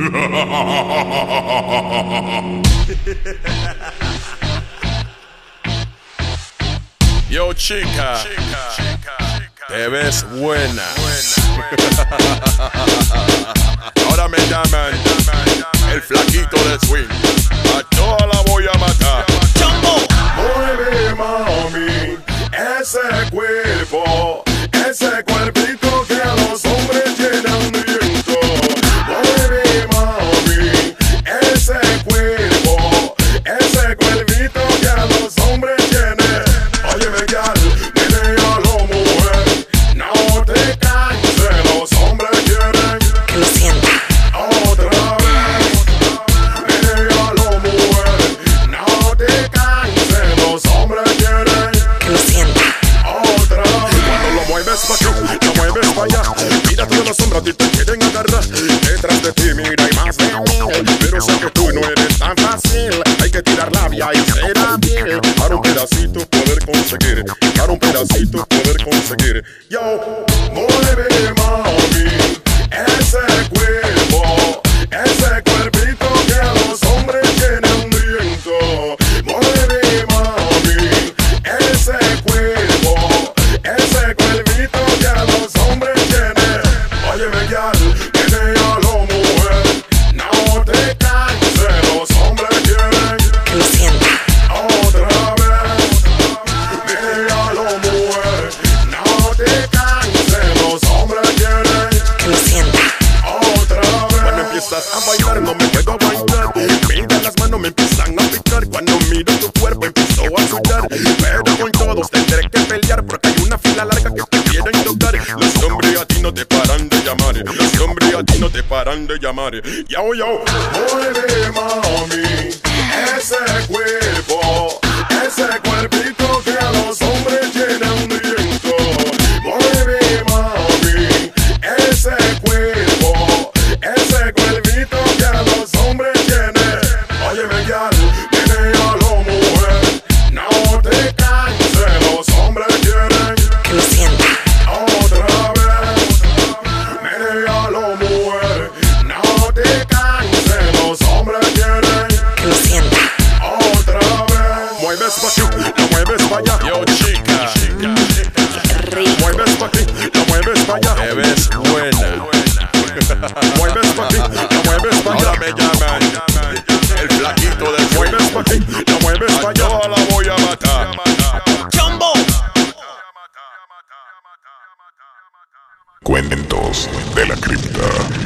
Yo, chica, te ves buena. Ahora me llaman el flaquito de swing. A toda la voy a matar. Mueve, mami, ese cuerpo, ese cuerpito que a los hombres llenan de viento. Mueve, mami, ese cuerpo, ese cuerpito que a los hombres llenan. Óyeme, gal, menéalo, mujer, no te canses, los hombres quieren que lo sienta. otra vez. Menéalo, mujer, no te canses, los hombres quieren Que lo sienta. otra vez. Cuando lo mueves pa' aquí, lo mueves pa' allá, mira todas las sombras y te quieren agarrar. Detrás de ti mira hay más de mil, pero sé que tú no eres tan fácil. Hay que tirar labia y ser hábil para un pedacito poder conseguir, para un pedacito poder conseguir. Yo, mueve, mami, ese cuerpo, ese cuerpito que a los hombres tiene hambriento. Mueve, mami, ese cuerpo, ese cuerpito que a los hombres tiene. Óyeme, gal, menéalo, mujer, no te canses, los hombres quieren Que lo sienta. otra vez. Menéalo, mujer, no te canses, los hombres quieren Que lo sienta. otra vez. Cuando empiezas a bailar no me puedo aguantar. Mira las manos me empiezan a picar. Cuando miro tu cuerpo empiezo a sudar. Pero con todos tendré que pelear porque hay una fila larga que te quieren tocar. Los hombres a ti no te paran de llamar. Los hombres a ti no te paran de llamar. Yo, yo. Mueve, mami, ese cuerpo, ese cuerpito que a los hombres llenan de viento. Mueve, mami, ese cuerpo, ese cuerpito que a los hombres tiene. Óyeme, gal, menéalo, mujer, no te canses, los hombres quieren Que lo sienta. otra vez. Menéalo, mujer, no te canses, los hombres quieren Que lo sienta. otra vez. Mueves pa' aquí, la mueves pa' allá. Yo, chica, Rico. mueves pa' aquí, la mueves pa' allá. Te ves buena. Mueves pa' aquí, la mueves pa' allá. Ahora me llaman el flaquito del swing. Mueves pa' aquí, la mueves pa' allá. Toda la voy a matar. Cuentos de la cripta.